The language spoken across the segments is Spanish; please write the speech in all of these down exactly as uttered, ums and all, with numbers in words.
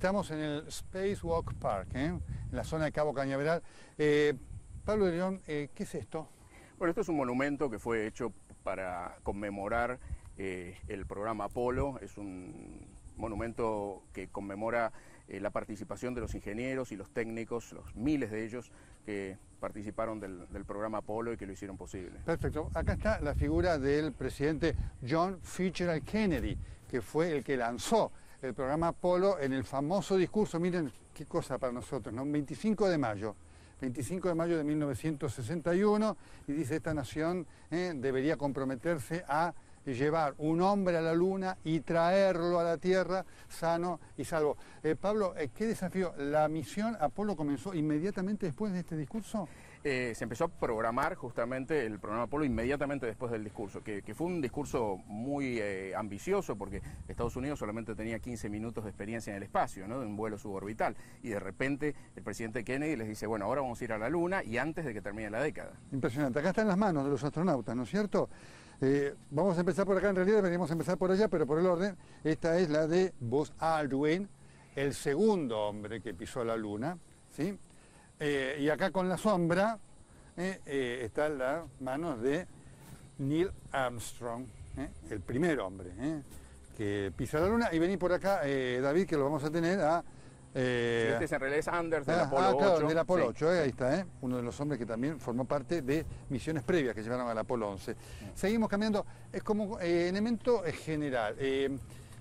Estamos en el Spacewalk Park, ¿eh? En la zona de Cabo Cañaveral. Eh, Pablo de León, eh, ¿qué es esto? Bueno, esto es un monumento que fue hecho para conmemorar eh, el programa Apolo. Es un monumento que conmemora eh, la participación de los ingenieros y los técnicos, los miles de ellos que participaron del, del programa Apolo y que lo hicieron posible. Perfecto. Acá está la figura del presidente John Fitzgerald Kennedy, que fue el que lanzó el programa Apolo en el famoso discurso, miren qué cosa para nosotros, ¿no? veinticinco de mayo. veinticinco de mayo de mil novecientos sesenta y uno, y dice: esta nación eh, debería comprometerse a llevar un hombre a la luna y traerlo a la Tierra sano y salvo. Eh, Pablo, eh, ¿qué desafío? ¿La misión Apolo comenzó inmediatamente después de este discurso? Eh, se empezó a programar justamente el programa Apolo inmediatamente después del discurso, que, que fue un discurso muy eh, ambicioso, porque Estados Unidos solamente tenía quince minutos de experiencia en el espacio, ¿no? De un vuelo suborbital, y de repente el presidente Kennedy les dice: bueno, ahora vamos a ir a la Luna y antes de que termine la década. Impresionante. Acá están las manos de los astronautas, ¿no es cierto? Eh, vamos a empezar por acá, en realidad deberíamos empezar por allá, pero por el orden. Esta es la de Buzz Aldrin, el segundo hombre que pisó la Luna, ¿sí? Eh, y acá con la sombra eh, eh, están las manos de Neil Armstrong, eh, el primer hombre eh, que pisa la Luna. Y vení por acá, eh, David, que lo vamos a tener a... Eh, este es en realidad es Anders del ah, Apolo ah, claro, ocho. del Apolo Sí, ocho, eh, sí. ahí está, eh, uno de los hombres que también formó parte de misiones previas que llevaron al Apolo once. Sí. Seguimos cambiando, es como eh, elemento general. Eh,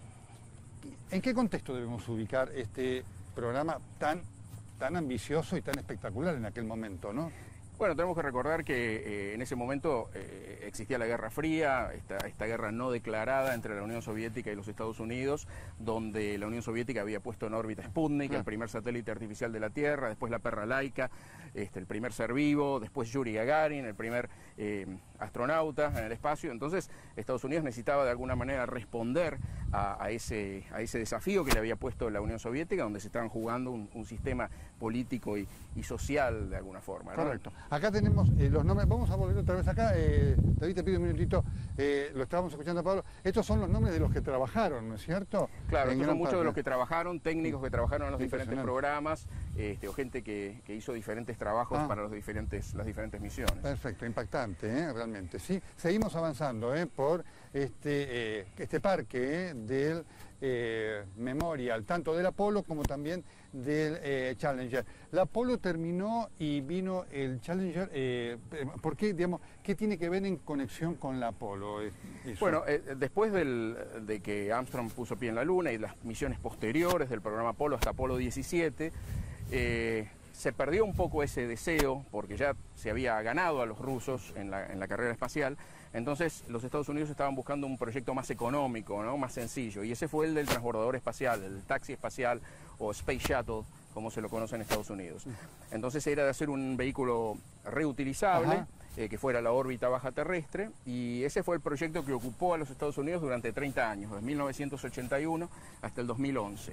¿En qué contexto debemos ubicar este programa tan, tan ambicioso y tan espectacular en aquel momento, ¿no? Bueno, tenemos que recordar que eh, en ese momento eh, existía la Guerra Fría, esta, esta guerra no declarada entre la Unión Soviética y los Estados Unidos, donde la Unión Soviética había puesto en órbita Sputnik, el primer satélite artificial de la Tierra, después la perra Laika, este, el primer ser vivo, después Yuri Gagarin, el primer eh, astronauta en el espacio. Entonces Estados Unidos necesitaba de alguna manera responder a, a, ese, a ese desafío que le había puesto la Unión Soviética, donde se estaban jugando un, un sistema político y, y social de alguna forma, ¿no? Correcto. Acá tenemos eh, los nombres, vamos a volver otra vez acá, eh, David, te pido un minutito, eh, lo estábamos escuchando a Pablo, estos son los nombres de los que trabajaron, ¿no es cierto? Claro, en estos son muchos parte. de los que trabajaron, técnicos que trabajaron en los diferentes Impresionante. programas, este, o gente que, que hizo diferentes trabajos Ah. para los diferentes, las diferentes misiones. Perfecto, impactante, ¿eh? Realmente, sí. Seguimos avanzando ¿eh? por este, eh, este parque ¿eh? del eh, Memorial, tanto del Apolo como también del eh, Challenger. La Apolo terminó y vino el Challenger, eh, ¿por qué, digamos, qué tiene que ver en conexión con la Apolo? Eso. Bueno, eh, después del, de que Armstrong puso pie en la Luna y las misiones posteriores del programa Apolo hasta Apolo diecisiete, eh, se perdió un poco ese deseo, porque ya se había ganado a los rusos en la, en la carrera espacial. Entonces los Estados Unidos estaban buscando un proyecto más económico, ¿no? Más sencillo, y ese fue el del transbordador espacial, el taxi espacial o Space Shuttle, como se lo conoce en Estados Unidos. Entonces era de hacer un vehículo reutilizable, eh, que fuera a la órbita baja terrestre, y ese fue el proyecto que ocupó a los Estados Unidos durante treinta años, desde mil novecientos ochenta y uno hasta el dos mil once.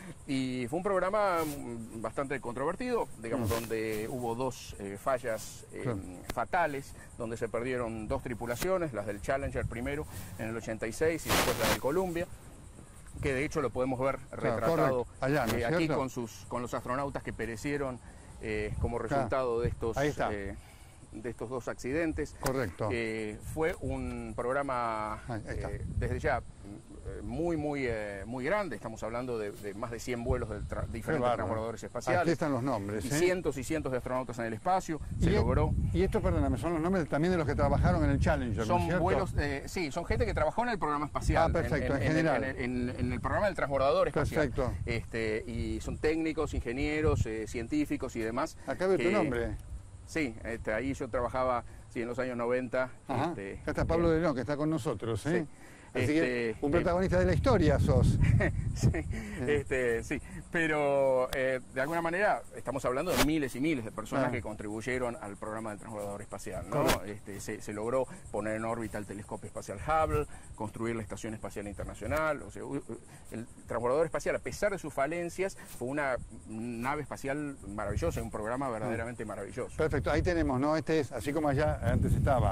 Y fue un programa bastante controvertido, digamos, mm. donde hubo dos eh, fallas eh, claro. fatales, donde se perdieron dos tripulaciones, las del Challenger primero en el ochenta y seis y después la del Columbia, que de hecho lo podemos ver retratado claro, Allá, ¿no eh, aquí con, sus, con los astronautas que perecieron eh, como resultado claro. de estos... Eh, de estos dos accidentes. Correcto. Eh, fue un programa eh, desde ya eh, muy, muy, eh, muy grande. Estamos hablando de, de más de cien vuelos de tra diferentes transbordadores espaciales. Aquí están los nombres. Y ¿eh? cientos y cientos de astronautas en el espacio. Se y logró. Y esto, perdóname, son los nombres también de los que trabajaron en el Challenger, Son ¿no es vuelos, eh, sí, son gente que trabajó en el programa espacial. Ah, perfecto, en, en, en general. En, en, en, en el programa del transbordador espacial. Perfecto. Este, y son técnicos, ingenieros, eh, científicos y demás. Acá veo que, tu nombre. Sí, este, ahí yo trabajaba sí, en los años noventa. Este, Acá está Pablo de León, que está con nosotros. ¿eh? Sí. Así este, que un protagonista eh, de la historia sos. sí, este, sí, pero eh, de alguna manera estamos hablando de miles y miles de personas ah. que contribuyeron al programa del transbordador espacial, ¿no? Este, se, se logró poner en órbita el telescopio espacial Hubble, construir la Estación Espacial Internacional. O sea, el transbordador espacial, a pesar de sus falencias, fue una nave espacial maravillosa, un programa verdaderamente ah. maravilloso. Perfecto, ahí tenemos, ¿no? Este es, así como allá antes estaba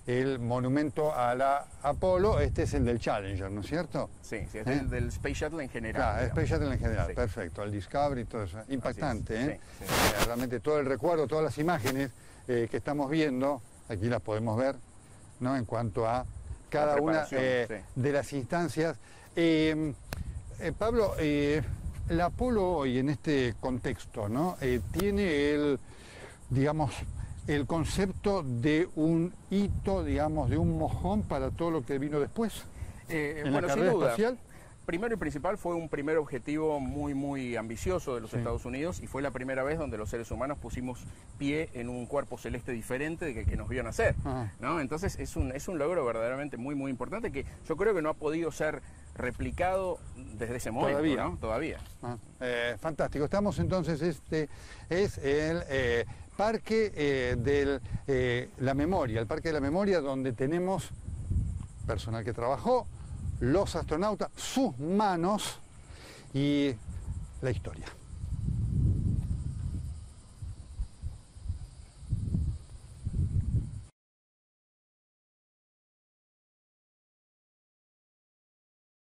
el monumento a la Apolo, este es el del Challenger, ¿no es cierto? Sí, sí, es ¿Eh? el del Space Shuttle en general. Claro, el Space Shuttle en general, Sí. perfecto, el Discovery y todo eso. Impactante, Así es, ¿eh? sí, sí. Eh, realmente todo el recuerdo, todas las imágenes eh, que estamos viendo, aquí las podemos ver, ¿no? En cuanto a cada una preparación, eh, sí. de las instancias. Eh, eh, Pablo, eh, la Apolo hoy en este contexto, ¿no? Eh, tiene el, digamos, el concepto de un hito, digamos, de un mojón para todo lo que vino después. Eh, en bueno, la sin carrera duda. espacial. Primero y principal fue un primer objetivo muy muy ambicioso de los Sí. Estados Unidos y fue la primera vez donde los seres humanos pusimos pie en un cuerpo celeste diferente de que, que nos vio nacer, Ajá. ¿no? Entonces es un, es un logro verdaderamente muy muy importante que yo creo que no ha podido ser replicado desde ese momento, Todavía. ¿no? Todavía. Ah, eh, fantástico. Estamos entonces, este es el eh, Parque eh, de eh, la Memoria, el Parque de la Memoria, donde tenemos personal que trabajó, los astronautas, sus manos y la historia.